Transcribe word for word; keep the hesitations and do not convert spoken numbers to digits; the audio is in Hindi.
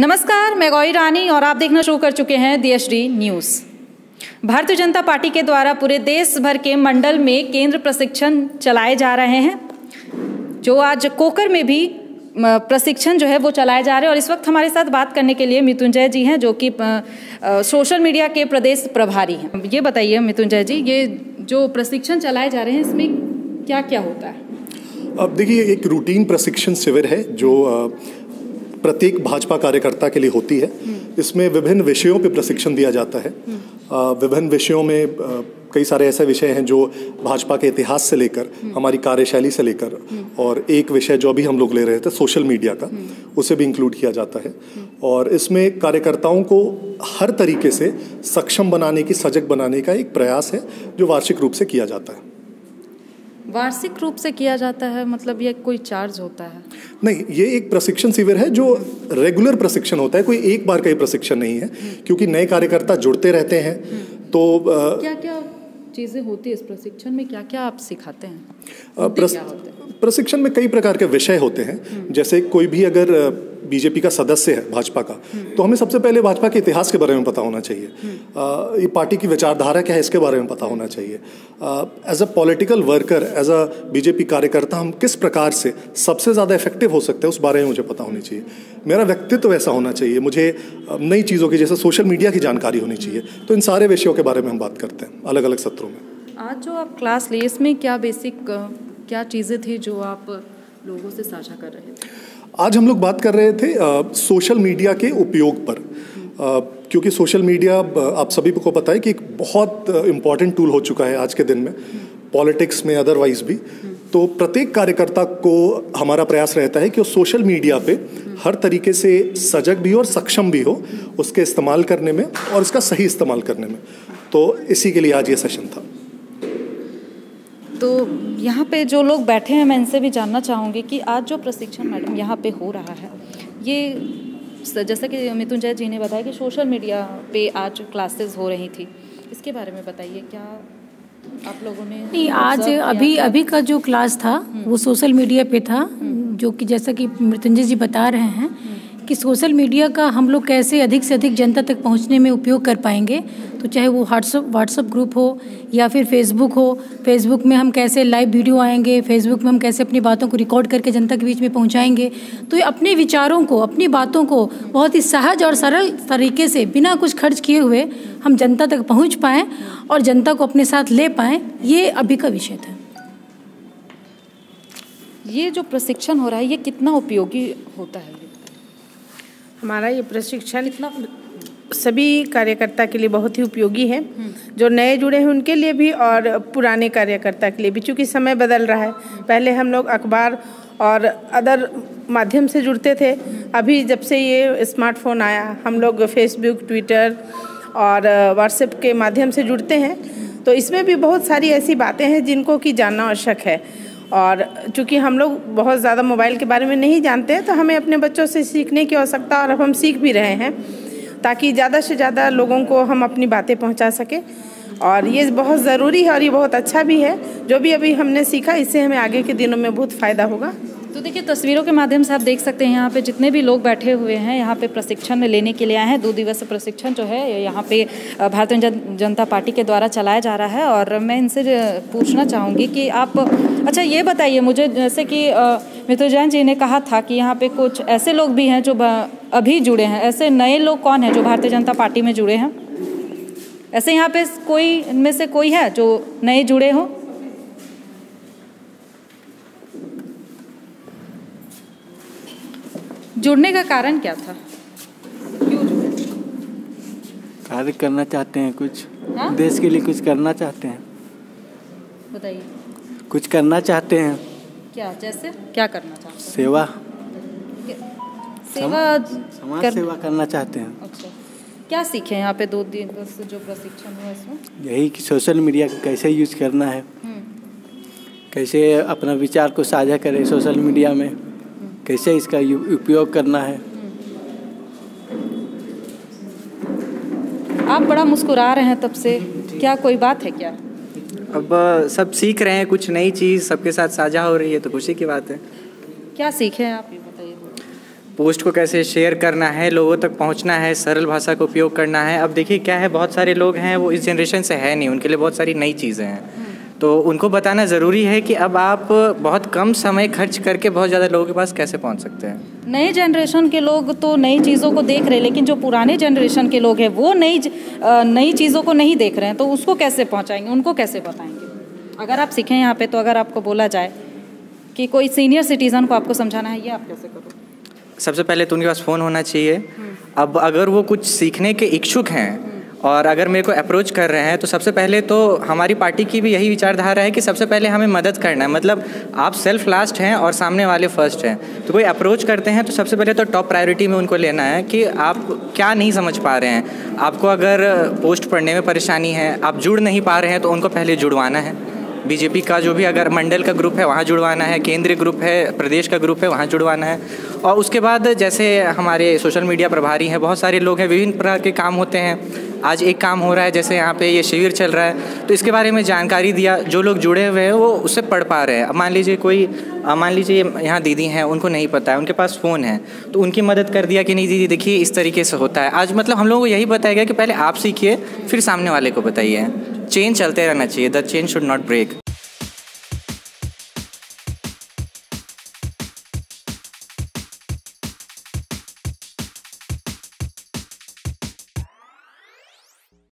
नमस्कार, मैं गौरी रानी और आप देखना शुरू कर चुके हैं the H D news. Bharatiya Janata party के द्वारा पूरे देश भर के मंडल में केंद्र प्रशिक्षण चलाए जा रहे हैं, जो आज कोकर में भी प्रशिक्षण जो है वो चलाए जा रहे हैं। और इस वक्त हमारे साथ बात करने के लिए मृत्युंजय जी हैं, जो कि सोशल मीडिया के प्रदेश प्रभारी हैं। ये बताइए मृत्युंजय जी, ये जो प्रशिक्षण चलाए जा रहे हैं इसमें क्या क्या होता है? अब देखिए, एक रूटीन प्रशिक्षण शिविर है जो प्रत्येक भाजपा कार्यकर्ता के लिए होती है। इसमें विभिन्न विषयों पे प्रशिक्षण दिया जाता है। विभिन्न विषयों में कई सारे ऐसे विषय हैं जो भाजपा के इतिहास से लेकर हमारी कार्यशैली से लेकर, और एक विषय जो अभी हम लोग ले रहे थे सोशल मीडिया का, उसे भी इंक्लूड किया जाता है। और इसमें कार्यकर्ताओं को हर तरीके से सक्षम बनाने की, सजग बनाने का एक प्रयास है जो वार्षिक रूप से किया जाता है। वार्षिक रूप से किया जाता है मतलब ये कोई चार्ज होता है? नहीं, ये एक प्रशिक्षण शिविर है जो रेगुलर प्रशिक्षण होता है, कोई एक बार का ही प्रशिक्षण नहीं है, क्योंकि नए कार्यकर्ता जुड़ते रहते हैं। तो क्या क्या चीज़ें होती है इस प्रशिक्षण में, क्या क्या आप सिखाते हैं? प्रस, प्रशिक्षण में कई प्रकार के विषय होते हैं। जैसे कोई भी अगर बीजेपी का सदस्य है, भाजपा का, तो हमें सबसे पहले भाजपा के इतिहास के बारे में पता होना चाहिए। आ, ये पार्टी की विचारधारा क्या है इसके बारे में पता होना चाहिए। As a political worker, as a BJP कार्यकर्ता हम किस प्रकार से सबसे ज़्यादा इफेक्टिव हो सकते हैं उस बारे में मुझे पता होनी चाहिए। मेरा व्यक्तित्व ऐसा होना चाहिए, मुझे नई चीज़ों की जैसे सोशल मीडिया की जानकारी होनी चाहिए। तो इन सारे विषयों के बारे में हम बात करते हैं अलग अलग सत्रों में। आज जो आप क्लास ली, इसमें क्या बेसिक क्या चीज़ें थी जो आप लोगों से साझा कर रहे थे? आज हम लोग बात कर रहे थे आ, सोशल मीडिया के उपयोग पर, आ, क्योंकि सोशल मीडिया आप सभी को पता है कि एक बहुत इम्पॉर्टेंट टूल हो चुका है आज के दिन में, पॉलिटिक्स में, अदरवाइज भी। तो प्रत्येक कार्यकर्ता को हमारा प्रयास रहता है कि वो सोशल मीडिया पे हर तरीके से सजग भी हो और सक्षम भी हो उसके इस्तेमाल करने में और इसका सही इस्तेमाल करने में। तो इसी के लिए आज ये सेशन था। तो यहाँ पे जो लोग बैठे हैं, मैं इनसे भी जानना चाहूँगी कि आज जो प्रशिक्षण मैडम यहाँ पे हो रहा है, ये जैसा कि मृत्युंजय जी ने बताया कि सोशल मीडिया पे आज क्लासेस हो रही थी, इसके बारे में बताइए, क्या आप लोगों ने? नहीं, आज अभी अभी का जो क्लास था वो सोशल मीडिया पे था, जो कि जैसा कि मृत्युंजय जी बता रहे हैं कि सोशल मीडिया का हम लोग कैसे अधिक से अधिक जनता तक पहुंचने में उपयोग कर पाएंगे। तो चाहे वो व्हाट्सअप व्हाट्सअप ग्रुप हो या फिर फेसबुक हो, फेसबुक में हम कैसे लाइव वीडियो आएंगे, फेसबुक में हम कैसे अपनी बातों को रिकॉर्ड करके जनता के बीच में पहुंचाएंगे। तो ये अपने विचारों को, अपनी बातों को बहुत ही सहज और सरल तरीके से बिना कुछ खर्च किए हुए हम जनता तक पहुँच पाएँ और जनता को अपने साथ ले पाएँ, ये अभी का विषय था। ये जो प्रशिक्षण हो रहा है ये कितना उपयोगी होता है? हमारा ये प्रशिक्षण इतना सभी कार्यकर्ता के लिए बहुत ही उपयोगी है, जो नए जुड़े हैं उनके लिए भी और पुराने कार्यकर्ता के लिए भी, क्योंकि समय बदल रहा है। पहले हम लोग अखबार और अदर माध्यम से जुड़ते थे, अभी जब से ये स्मार्टफोन आया हम लोग फेसबुक, ट्विटर और व्हाट्सएप के माध्यम से जुड़ते हैं। तो इसमें भी बहुत सारी ऐसी बातें हैं जिनको कि जानना आवश्यक है। और चूँकि हम लोग बहुत ज़्यादा मोबाइल के बारे में नहीं जानते हैं, तो हमें अपने बच्चों से सीखने की आवश्यकता, और अब हम सीख भी रहे हैं ताकि ज़्यादा से ज़्यादा लोगों को हम अपनी बातें पहुंचा सकें। और ये बहुत ज़रूरी है और ये बहुत अच्छा भी है। जो भी अभी हमने सीखा, इससे हमें आगे के दिनों में बहुत फ़ायदा होगा। तो देखिए, तस्वीरों के माध्यम से आप देख सकते हैं यहाँ पे जितने भी लोग बैठे हुए हैं, यहाँ पे प्रशिक्षण लेने के लिए आए हैं। दो दिवसीय प्रशिक्षण जो है यहाँ पे भारतीय जन, जनता पार्टी के द्वारा चलाया जा रहा है। और मैं इनसे पूछना चाहूँगी कि आप, अच्छा ये बताइए मुझे, जैसे कि मृत्युंजय जी ने कहा था कि यहाँ पे कुछ ऐसे लोग भी हैं जो अभी जुड़े हैं, ऐसे नए लोग कौन हैं जो भारतीय जनता पार्टी में जुड़े हैं? ऐसे यहाँ पे कोई इनमें से कोई है जो नए जुड़े हों? जुड़ने का कारण क्या था, क्यों जुड़े? कार्य करना चाहते हैं, कुछ हा? देश के लिए कुछ करना चाहते हैं। बताइए, कुछ करना चाहते हैं। क्या, जैसे क्या करना चाहते हैं? सेवा सेवा समाज कर... सेवा करना चाहते हैं। अच्छा, क्या सीखे यहाँ पे दो दिन से जो प्रशिक्षण हुआ इसमें? यही कि सोशल मीडिया को कैसे यूज करना है, कैसे अपना विचार को साझा करें सोशल मीडिया में, कैसे इसका उपयोग करना है। आप बड़ा मुस्कुरा रहे हैं तब से, क्या कोई बात है क्या? अब सब सीख रहे हैं, कुछ नई चीज़ सबके साथ साझा हो रही है, तो खुशी की बात है। क्या सीखे हैं आप, ये बताइए। पोस्ट को कैसे शेयर करना है, लोगों तक पहुंचना है, सरल भाषा का उपयोग करना है। अब देखिए क्या है, बहुत सारे लोग हैं वो इस जनरेशन से है नहीं, उनके लिए बहुत सारी नई चीज़ें हैं, तो उनको बताना ज़रूरी है कि अब आप बहुत कम समय खर्च करके बहुत ज़्यादा लोगों के पास कैसे पहुंच सकते हैं। नए जनरेशन के लोग तो नई चीज़ों को देख रहे हैं, लेकिन जो पुराने जनरेशन के लोग हैं वो नई नई चीज़ों को नहीं देख रहे हैं, तो उसको कैसे पहुंचाएंगे, उनको कैसे बताएंगे? अगर आप सीखें यहाँ पे, तो अगर आपको बोला जाए कि कोई सीनियर सिटीज़न को आपको समझाना है, ये आप कैसे करोगे? सबसे पहले तो उनके पास फ़ोन होना चाहिए। अब अगर वो कुछ सीखने के इच्छुक हैं और अगर मेरे को अप्रोच कर रहे हैं, तो सबसे पहले तो हमारी पार्टी की भी यही विचारधारा है कि सबसे पहले हमें मदद करना है। मतलब आप सेल्फ लास्ट हैं और सामने वाले फर्स्ट हैं, तो कोई अप्रोच करते हैं तो सबसे पहले तो टॉप प्रायोरिटी में उनको लेना है कि आप क्या नहीं समझ पा रहे हैं। आपको अगर पोस्ट पढ़ने में परेशानी है, आप जुड़ नहीं पा रहे हैं, तो उनको पहले जुड़वाना है। बीजेपी का जो भी अगर मंडल का ग्रुप है वहाँ जुड़वाना है, केंद्रीय ग्रुप है, प्रदेश का ग्रुप है वहाँ जुड़वाना है। और उसके बाद जैसे हमारे सोशल मीडिया प्रभारी हैं, बहुत सारे लोग हैं, विभिन्न प्रकार के काम होते हैं। आज एक काम हो रहा है, जैसे यहाँ पे ये शिविर चल रहा है, तो इसके बारे में जानकारी दिया, जो लोग जुड़े हुए हैं वो उससे पढ़ पा रहे हैं। अब मान लीजिए कोई मान लीजिए यहाँ दीदी हैं, उनको नहीं पता है, उनके पास फ़ोन है, तो उनकी मदद कर दिया कि नहीं दीदी देखिए इस तरीके से होता है। आज मतलब हम लोगों को यही बताया गया कि पहले आप सीखिए, फिर सामने वाले को बताइए। चेन चलते रहना चाहिए, the chain should not break.